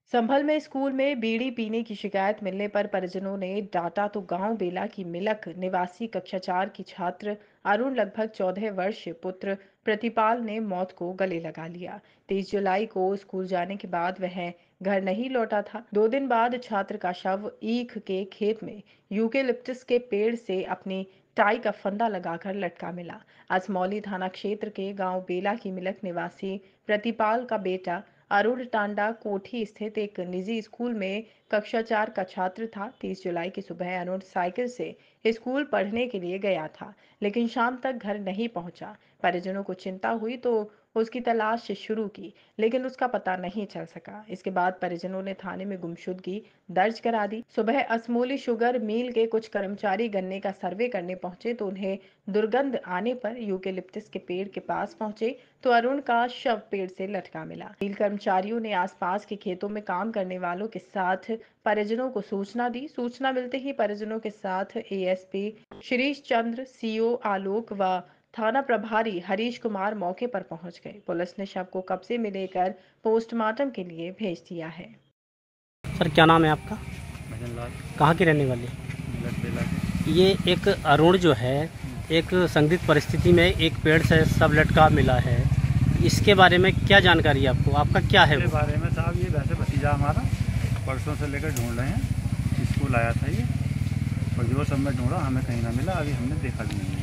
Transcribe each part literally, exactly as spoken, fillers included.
संभल में स्कूल में बीड़ी पीने की शिकायत मिलने पर परिजनों ने डांटा तो गांव बेला की मिलक निवासी कक्षा चार की छात्र अरुण लगभग चौदह वर्ष पुत्र प्रतिपाल ने मौत को गले लगा लिया। तेईस जुलाई को स्कूल जाने के बाद वह घर नहीं लौटा था। दो दिन बाद छात्र का शव ईख के खेत में यूकेलिप्टस के पेड़ से अपनी टाई का फंदा लगाकर लटका मिला। असमौली थाना क्षेत्र के गांव बेला की मिलक निवासी प्रतिपाल का बेटा अरुण टांडा कोठी स्थित एक निजी स्कूल में कक्षा चार का छात्र था। तीस जुलाई की सुबह अरुण साइकिल से स्कूल पढ़ने के लिए गया था, लेकिन शाम तक घर नहीं पहुंचा। परिजनों को चिंता हुई तो उसकी तलाश शुरू की, लेकिन उसका पता नहीं चल सका। इसके बाद परिजनों ने थाने में गुमशुदगी दर्ज करा दी। सुबह असमोली शुगर मिल के कुछ कर्मचारी गन्ने का सर्वे करने पहुंचे तो उन्हें दुर्गंध आने पर यूकेलिप्टस के पेड़ के पास पहुंचे तो अरुण का शव पेड़ से लटका मिला। मिल कर्मचारियों ने आसपास के खेतों में काम करने वालों के साथ परिजनों को सूचना दी। सूचना मिलते ही परिजनों के साथ एएसपी शिरीष चंद्र, सीओ आलोक व थाना प्रभारी हरीश कुमार मौके पर पहुंच गए। पुलिस ने शव को कब्जे में लेकर पोस्टमार्टम के लिए भेज दिया है। सर, क्या नाम है आपका? भजन लाल। कहाँ के रहने वाले? मिलक बेला के। ये एक अरुण जो है एक संदिग्ध परिस्थिति में एक पेड़ से सब लटका मिला है, इसके बारे में क्या जानकारी है आपको? आपका क्या है? इसके बारे में साहब, ये वैसे भतीजा हमारा परसों से लेकर ढूंढ रहे हैं। स्कूल आया था ये, और जो सब में ढूंढा हमें कहीं ना मिला। अभी हमने देखा भी नहीं है।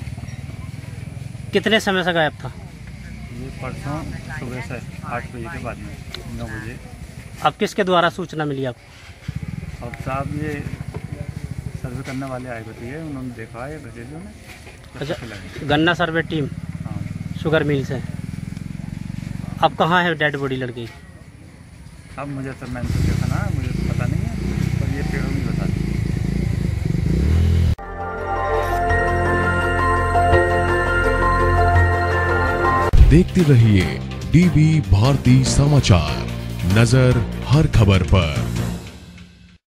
कितने समय से गायब था? ये परसों सुबह से आठ बजे के बाद में नौ बजे। अब किसके द्वारा सूचना मिली आपको? अब साहब ये सर्वे करने वाले आए भतीजे, उन्होंने देखा है भतीजों ने। अच्छा, गन्ना सर्वे टीम हाँ, शुगर मिल से। अब कहाँ है डेड बॉडी लड़की? अब मुझे तो मैंने तो देखा ना, मुझे तो पता नहीं है, पर ये पेड़ों में बता दी। देखते रहिए डीवी भारती समाचार, नजर हर खबर पर।